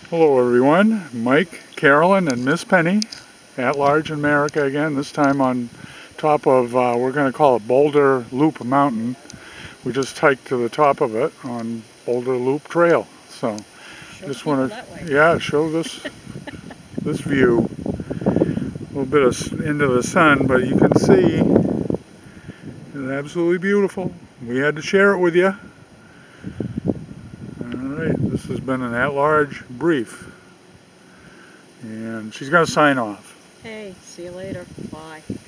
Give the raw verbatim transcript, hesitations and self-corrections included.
Hello everyone, Mike, Carolyn, and Miss Penny, at large in America again, this time on top of, uh, we're going to call it Boulder Loop Mountain. We just hiked to the top of it on Boulder Loop Trail. So Show just want to, yeah, show this, this view. A little bit of into the sun, but you can see it's absolutely beautiful. We had to share it with you. Alright, this has been an at-large brief. And she's going to sign off. Hey, see you later. Bye.